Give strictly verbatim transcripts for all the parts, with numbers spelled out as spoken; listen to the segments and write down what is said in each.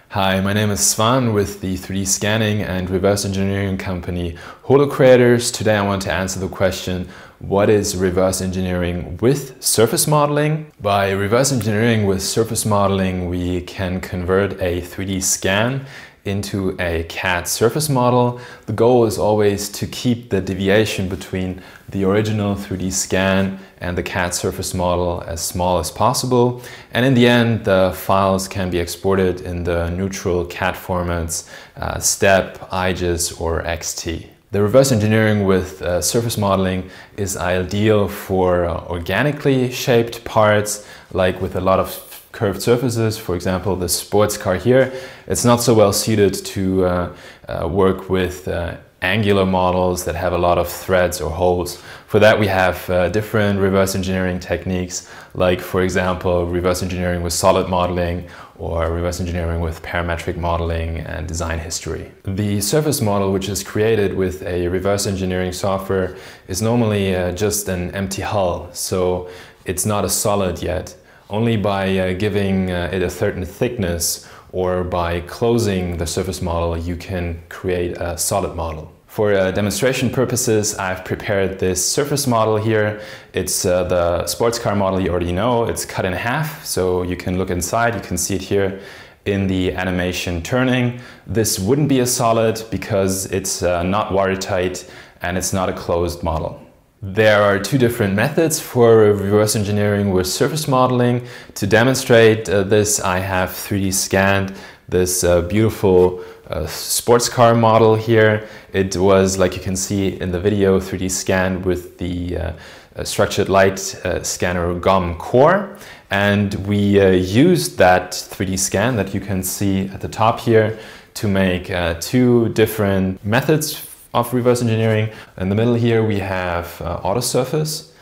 Hi, my name is Svan with the three D scanning and reverse engineering company Holocreators. Today I want to answer the question, what is reverse engineering with surface modeling? By reverse engineering with surface modeling, we can convert a three D scan into a C A D surface model. The goal is always to keep the deviation between the original three D scan and the C A D surface model as small as possible. And in the end, the files can be exported in the neutral C A D formats, uh, STEP, I G E S, or X T. The reverse engineering with uh, surface modeling is ideal for uh, organically shaped parts, like with a lot of curved surfaces. For example, the sports car here, it's not so well suited to uh, uh, work with uh, angular models that have a lot of threads or holes. For that we have uh, different reverse engineering techniques, like for example reverse engineering with solid modeling or reverse engineering with parametric modeling and design history. The surface model, which is created with a reverse engineering software, is normally uh, just an empty hull, so it's not a solid yet. Only by uh, giving uh, it a certain thickness or by closing the surface model, you can create a solid model. For uh, demonstration purposes, I've prepared this surface model here. It's uh, the sports car model you already know. It's cut in half, so you can look inside. You can see it here in the animation turning. This wouldn't be a solid because it's uh, not watertight and it's not a closed model. There are two different methods for reverse engineering with surface modeling. To demonstrate uh, this, I have three D scanned this uh, beautiful uh, sports car model here. It was, like you can see in the video, three D scanned with the uh, uh, structured light uh, scanner G O M core. And we uh, used that three D scan that you can see at the top here to make uh, two different methods of reverse engineering. In the middle here we have uh, auto surface.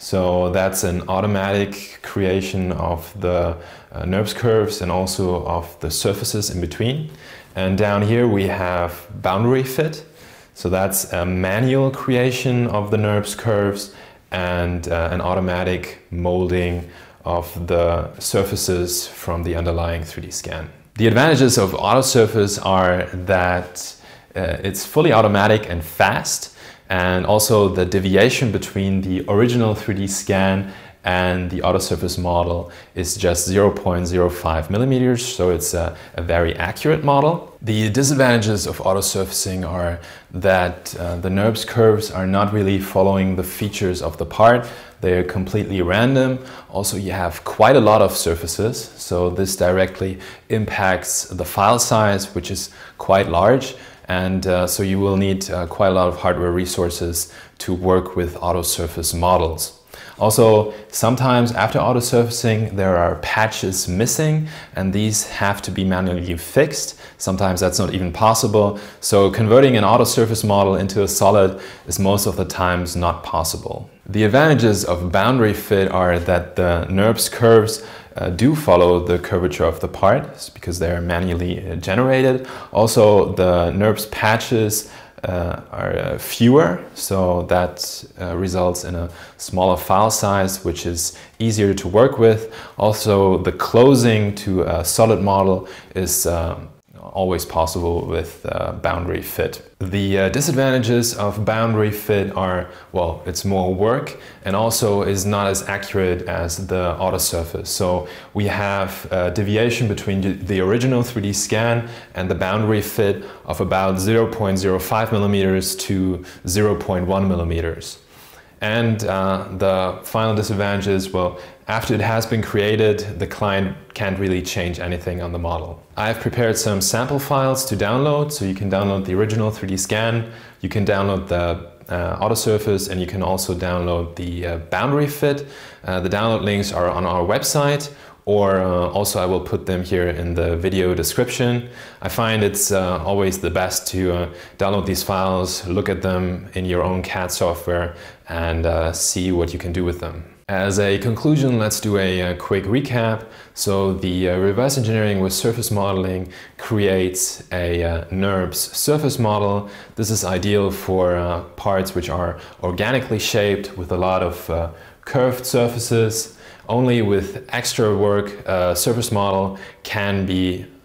So that's an automatic creation of the uh, NURBS curves and also of the surfaces in between. And down here we have boundary fit. So that's a manual creation of the NURBS curves and uh, an automatic molding of the surfaces from the underlying three D scan. The advantages of auto surface are that Uh, it's fully automatic and fast, and also the deviation between the original three D scan and the auto surface model is just zero point zero five millimeters, so it's a, a very accurate model. The disadvantages of auto surfacing are that uh, the NURBS curves are not really following the features of the part. They're completely random. Also, you have quite a lot of surfaces, so this directly impacts the file size, which is quite large. And uh, so you will need uh, quite a lot of hardware resources to work with auto surface models. Also, sometimes after auto surfacing there are patches missing, and these have to be manually fixed. Sometimes that's not even possible. So converting an auto surface model into a solid is most of the times not possible. The advantages of boundary fit are that the NURBS curves Uh, do follow the curvature of the part because they are manually uh, generated. Also, the NURBS patches uh, are uh, fewer, so that uh, results in a smaller file size, which is easier to work with. Also, the closing to a solid model is uh, always possible with uh, boundary fit. The uh, disadvantages of boundary fit are, well, it's more work and also is not as accurate as the auto surface. So we have a deviation between the original three D scan and the boundary fit of about zero point zero five millimeters to zero point one millimeters. And uh, the final disadvantage is, well, after it has been created, the client can't really change anything on the model. I've prepared some sample files to download, so you can download the original three D scan, you can download the uh, auto surface, and you can also download the uh, boundary fit. Uh, the download links are on our website, or uh, also I will put them here in the video description. I find it's uh, always the best to uh, download these files, look at them in your own C A D software, and uh, see what you can do with them. As a conclusion, let's do a, a quick recap. So the uh, reverse engineering with surface modeling creates a uh, NURBS surface model. This is ideal for uh, parts which are organically shaped with a lot of uh, curved surfaces. Only with extra work, a surface model can be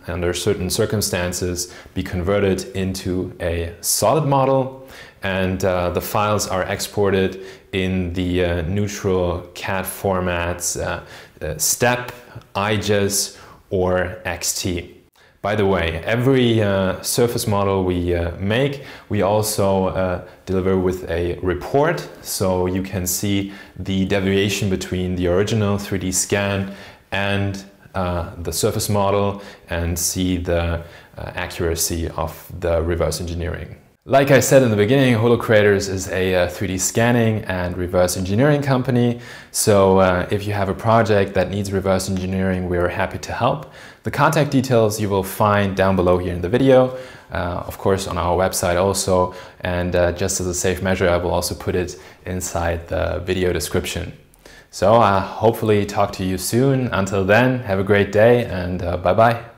under certain circumstances, be converted into a solid model, and uh, the files are exported in the uh, neutral C A D formats uh, uh, STEP, I G E S, or X T. By the way, every uh, surface model we uh, make, we also uh, deliver with a report, so you can see the deviation between the original three D scan and uh, the surface model, and see the uh, accuracy of the reverse engineering. Like I said in the beginning, Holocreators is a uh, three D scanning and reverse engineering company. So uh, if you have a project that needs reverse engineering, we are happy to help. The contact details you will find down below here in the video, uh, of course on our website also, and uh, just as a safe measure, I will also put it inside the video description. So uh, hopefully talk to you soon. Until then, have a great day, and uh, bye bye.